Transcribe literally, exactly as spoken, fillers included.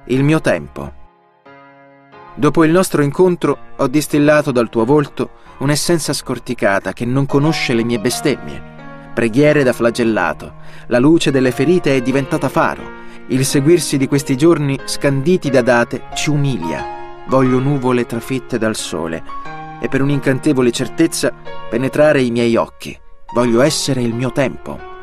il mio tempo. Dopo il nostro incontro ho distillato dal tuo volto un'essenza scorticata che non conosce le mie bestemmie. Preghiere da flagellato, la luce delle ferite è diventata faro. Il seguirsi di questi giorni scanditi da date ci umilia. Voglio nuvole trafitte dal sole e per un'incantevole certezza penetrare i miei occhi. Voglio essere il mio tempo.